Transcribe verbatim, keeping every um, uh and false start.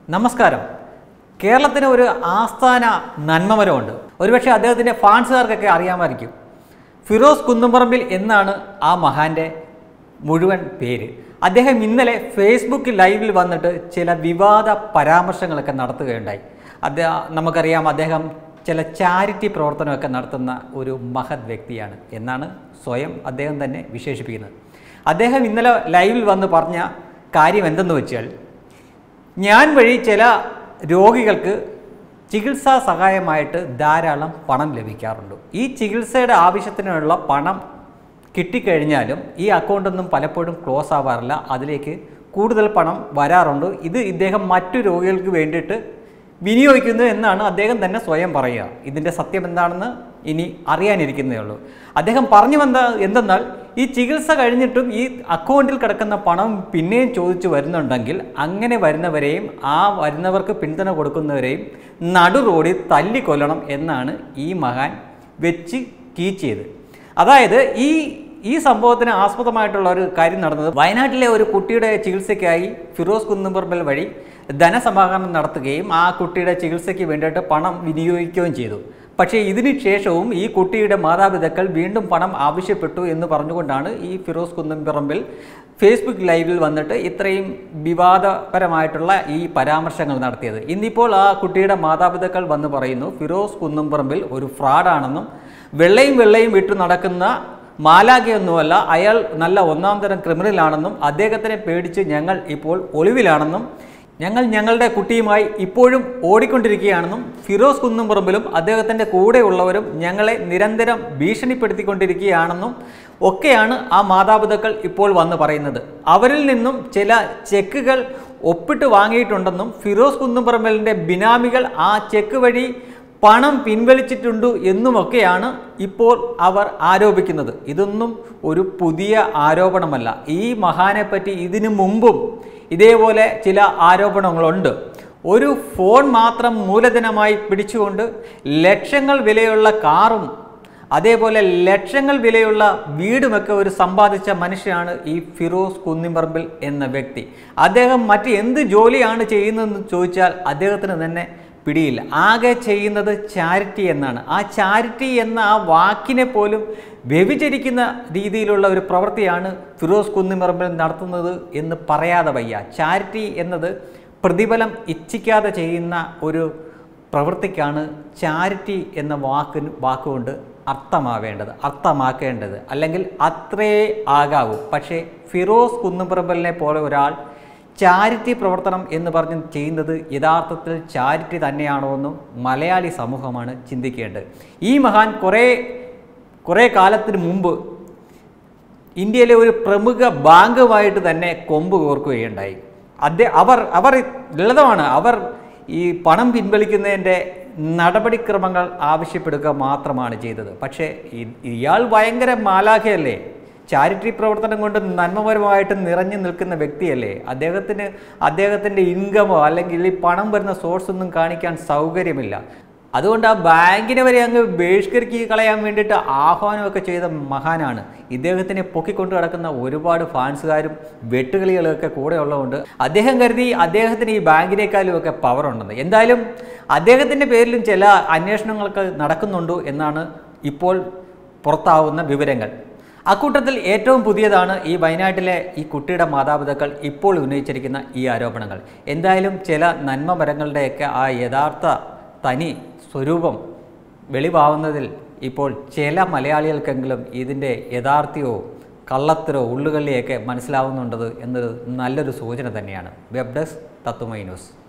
നമസ്കാരം. കേരളത്തിന് ഒരു ആസ്ഥാന നന്മമരമുണ്ട്. ഒരുപക്ഷെ അദ്ദേഹത്തിൻ്റെ ഫാൻസുകാർക്കൊക്കെ അറിയാമായിരിക്കും. ഫിറോസ് കുന്നുംപറമ്പിൽ എന്നാണ് ആ മഹാൻ്റെ മുഴുവൻ പേര്. അദ്ദേഹം ഇന്നലെ ഫേസ്ബുക്ക് ലൈവിൽ വന്നിട്ട് ചില വിവാദ പരാമർശങ്ങളൊക്കെ നടത്തുകയുണ്ടായി. അദ്ദേഹം നമുക്കറിയാം, അദ്ദേഹം ചില ചാരിറ്റി പ്രവർത്തനമൊക്കെ നടത്തുന്ന ഒരു മഹത് വ്യക്തിയാണ് എന്നാണ് സ്വയം അദ്ദേഹം തന്നെ വിശേഷിപ്പിക്കുന്നത്. അദ്ദേഹം ഇന്നലെ ലൈവിൽ വന്ന് പറഞ്ഞ കാര്യം എന്തെന്ന് വെച്ചാൽ, ഞാൻ വഴി ചില രോഗികൾക്ക് ചികിത്സാ സഹായമായിട്ട് ധാരാളം പണം ലഭിക്കാറുണ്ട്. ഈ ചികിത്സയുടെ ആവശ്യത്തിനുള്ള പണം കിട്ടിക്കഴിഞ്ഞാലും ഈ അക്കൗണ്ടൊന്നും പലപ്പോഴും ക്ലോസ് ആവാറില്ല, അതിലേക്ക് കൂടുതൽ പണം വരാറുണ്ട്. ഇത് ഇദ്ദേഹം മറ്റു രോഗികൾക്ക് വേണ്ടിയിട്ട് വിനിയോഗിക്കുന്നു എന്നാണ് അദ്ദേഹം തന്നെ സ്വയം പറയുക. ഇതിൻ്റെ സത്യം എന്താണെന്ന് ഇനി അറിയാനിരിക്കുന്നേ ഉള്ളൂ. അദ്ദേഹം പറഞ്ഞു വന്ന എന്തെന്നാൽ, ഈ ചികിത്സ കഴിഞ്ഞിട്ടും ഈ അക്കൗണ്ടിൽ കിടക്കുന്ന പണം പിന്നെയും ചോദിച്ചു വരുന്നുണ്ടെങ്കിൽ അങ്ങനെ വരുന്നവരെയും ആ വരുന്നവർക്ക് പിന്തുണ കൊടുക്കുന്നവരെയും നടു റോഡിൽ തല്ലിക്കൊല്ലണം എന്നാണ് ഈ മഹാൻ വെച്ച് കീച്ചിയത്. അതായത് ഈ ഈ സംഭവത്തിന് ആസ്പദമായിട്ടുള്ള ഒരു കാര്യം നടന്നത്, വയനാട്ടിലെ ഒരു കുട്ടിയുടെ ചികിത്സയ്ക്കായി ഫിറോസ് കുന്നുംപറമ്പിൽ വഴി ധനസമാഹരണം നടത്തുകയും ആ കുട്ടിയുടെ ചികിത്സയ്ക്ക് വേണ്ടിയിട്ട് പണം വിനിയോഗിക്കുകയും ചെയ്തു. പക്ഷേ ഇതിന് ശേഷവും ഈ കുട്ടിയുടെ മാതാപിതാക്കൾ വീണ്ടും പണം ആവശ്യപ്പെട്ടു എന്ന് പറഞ്ഞുകൊണ്ടാണ് ഈ ഫിറോസ് കുന്നുംപറമ്പിൽ ഫേസ്ബുക്ക് ലൈവിൽ വന്നിട്ട് ഇത്രയും വിവാദപരമായിട്ടുള്ള ഈ പരാമർശങ്ങൾ നടത്തിയത്. ഇന്നിപ്പോൾ ആ കുട്ടിയുടെ മാതാപിതാക്കൾ വന്ന് പറയുന്നു, ഫിറോസ് കുന്നുംപറമ്പിൽ ഒരു ഫ്രോഡാണെന്നും വെള്ളയും വെള്ളയും വിട്ടു നടക്കുന്ന മാലാഖയൊന്നുമല്ല, അയാൾ നല്ല ഒന്നാം തരം ക്രിമിനലാണെന്നും അദ്ദേഹത്തിനെ പേടിച്ച് ഞങ്ങൾ ഇപ്പോൾ ഒളിവിലാണെന്നും ഞങ്ങൾ ഞങ്ങളുടെ കുട്ടിയുമായി ഇപ്പോഴും ഓടിക്കൊണ്ടിരിക്കുകയാണെന്നും ഫിറോസ് കുന്നുംപറമ്പിലും അദ്ദേഹത്തിൻ്റെ കൂടെയുള്ളവരും ഞങ്ങളെ നിരന്തരം ഭീഷണിപ്പെടുത്തിക്കൊണ്ടിരിക്കുകയാണെന്നും ഒക്കെയാണ് ആ മാതാപിതാക്കൾ ഇപ്പോൾ വന്ന് പറയുന്നത്. അവരിൽ നിന്നും ചില ചെക്കുകൾ ഒപ്പിട്ട് വാങ്ങിയിട്ടുണ്ടെന്നും ഫിറോസ് കുന്നുംപറമ്പിലിൻ്റെ ബിനാമികൾ ആ ചെക്ക് വഴി പണം പിൻവലിച്ചിട്ടുണ്ട് എന്നുമൊക്കെയാണ് ഇപ്പോൾ അവർ ആരോപിക്കുന്നത്. ഇതൊന്നും ഒരു പുതിയ ആരോപണമല്ല. ഈ മഹാനെപ്പറ്റി ഇതിനു മുമ്പും ഇതേപോലെ ചില ആരോപണങ്ങളുണ്ട്. ഒരു ഫോൺ മാത്രം മൂലധനമായി പിടിച്ചുകൊണ്ട് ലക്ഷങ്ങൾ വിലയുള്ള കാറും അതേപോലെ ലക്ഷങ്ങൾ വിലയുള്ള വീടുമൊക്കെ ഒരു സമ്പാദിച്ച മനുഷ്യനാണ് ഈ ഫിറോസ് കുന്നുംപറമ്പിൽ എന്ന വ്യക്തി. അദ്ദേഹം മറ്റ് എന്ത് ജോലിയാണ് ചെയ്യുന്നതെന്ന് ചോദിച്ചാൽ അദ്ദേഹത്തിന് തന്നെ പിടിയില്ല. ആകെ ചെയ്യുന്നത് ചാരിറ്റി എന്നാണ്. ആ ചാരിറ്റി എന്ന ആ വാക്കിനെ പോലും വ്യഭിചരിക്കുന്ന രീതിയിലുള്ള ഒരു പ്രവൃത്തിയാണ് ഫിറോസ് കുന്നുംപറമ്പിൽ നടത്തുന്നത് എന്ന് പറയാതെ വയ്യ. ചാരിറ്റി എന്നത് പ്രതിഫലം ഇച്ഛിക്കാതെ ചെയ്യുന്ന ഒരു പ്രവൃത്തിക്കാണ് ചാരിറ്റി എന്ന വാക്കിന് വാക്കുകൊണ്ട് അർത്ഥമാവേണ്ടത് അർത്ഥമാക്കേണ്ടത് അല്ലെങ്കിൽ അത്രേ ആകാവൂ. പക്ഷേ ഫിറോസ് കുന്നുംപറമ്പിലിനെ പോലെ ഒരാൾ ചാരിറ്റി പ്രവർത്തനം എന്ന് പറഞ്ഞ് ചെയ്യുന്നത് യഥാർത്ഥത്തിൽ ചാരിറ്റി തന്നെയാണോ എന്നും മലയാളി സമൂഹമാണ് ചിന്തിക്കേണ്ടത്. ഈ മഹാൻ കുറേ കുറേ കാലത്തിന് മുമ്പ് ഇന്ത്യയിലെ ഒരു പ്രമുഖ ബാങ്കുമായിട്ട് തന്നെ കൊമ്പ് കോർക്കുകയുണ്ടായി. അദ്ദേഹം അവർ അവർ ലളിതമാണ്. അവർ ഈ പണം പിൻവലിക്കുന്നതിൻ്റെ നടപടിക്രമങ്ങൾ ആവശ്യപ്പെടുക മാത്രമാണ് ചെയ്തത്. പക്ഷേ ഇയാൾ ഭയങ്കര മാലാഖയല്ലേ, ചാരിറ്റി പ്രവർത്തനം കൊണ്ട് നന്മപരമായിട്ട് നിറഞ്ഞു നിൽക്കുന്ന വ്യക്തിയല്ലേ. അദ്ദേഹത്തിന് അദ്ദേഹത്തിൻ്റെ ഇൻകമോ അല്ലെങ്കിൽ ഈ പണം വരുന്ന സോഴ്സ് ഒന്നും കാണിക്കാൻ സൗകര്യമില്ല. അതുകൊണ്ട് ആ ബാങ്കിനെ വരെ അങ്ങ് ബഹിഷ്കരിച്ച് കളയാൻ വേണ്ടിയിട്ട് ആഹ്വാനമൊക്കെ ചെയ്ത മഹാനാണ്. ഇദ്ദേഹത്തിനെ പൊക്കിക്കൊണ്ട് കിടക്കുന്ന ഒരുപാട് ഫാൻസുകാരും വെട്ടുകളികളൊക്കെ കൂടെ ഉള്ളതുകൊണ്ട് അദ്ദേഹം കരുതി അദ്ദേഹത്തിന് ഈ ബാങ്കിനേക്കാളും ഒക്കെ പവർ ഉണ്ടെന്ന്. എന്തായാലും അദ്ദേഹത്തിൻ്റെ പേരിലും ചില അന്വേഷണങ്ങളൊക്കെ നടക്കുന്നുണ്ട് എന്നാണ് ഇപ്പോൾ പുറത്താവുന്ന വിവരങ്ങൾ. അക്കൂട്ടത്തിൽ ഏറ്റവും പുതിയതാണ് ഈ വയനാട്ടിലെ ഈ കുട്ടിയുടെ മാതാപിതാക്കൾ ഇപ്പോൾ ഉന്നയിച്ചിരിക്കുന്ന ഈ ആരോപണങ്ങൾ. എന്തായാലും ചില നന്മമരങ്ങളുടെയൊക്കെ ആ യഥാർത്ഥ തനി സ്വരൂപം വെളിവാവുന്നതിൽ ഇപ്പോൾ ചില മലയാളികൾക്കെങ്കിലും ഇതിൻ്റെ യഥാർത്ഥ്യവും കള്ളത്തരോ ഉള്ളുകളിയൊക്കെ മനസ്സിലാവുന്നുണ്ടത് എന്നത് നല്ലൊരു സൂചന തന്നെയാണ്. Web desk Tatwamayi news.